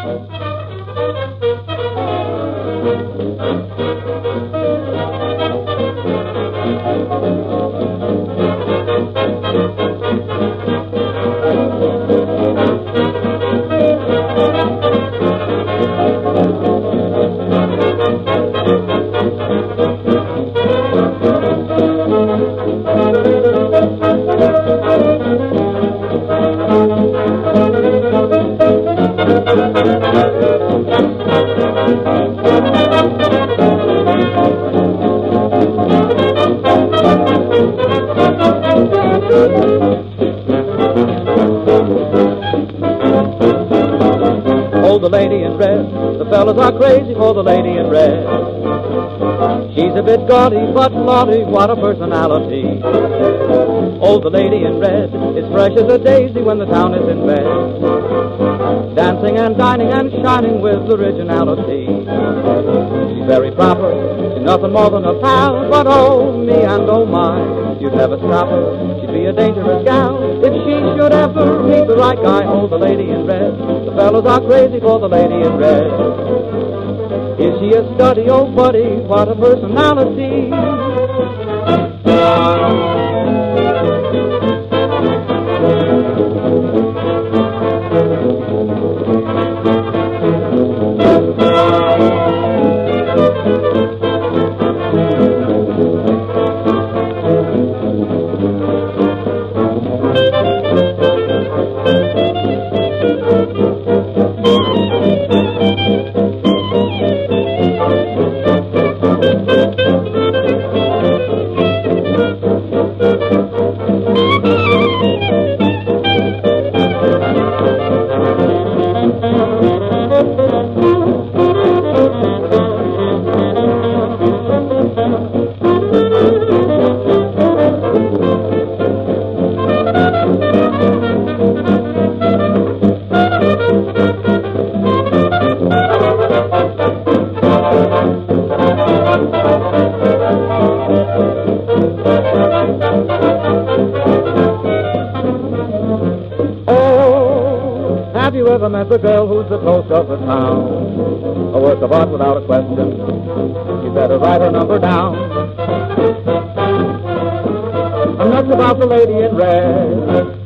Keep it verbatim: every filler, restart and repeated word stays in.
The lady in red, the fellas are crazy for the lady in red. She's a bit gaudy, but naughty, what a personality. Oh, the lady in red is fresh as a daisy when the town is in bed, dancing and dining and shining with originality. She's very proper, she's nothing more than a pal, but oh me and oh my, you'd never stop her, she'd be a dangerous gal if she should ever meet the right guy. Oh, the lady in red, the fellas are crazy for the lady in red. Is she a study, oh buddy, what a personality. Have you ever met the girl who's the toast of the town? A work of art without a question. You better write her number down. I'm nuts about the lady in red.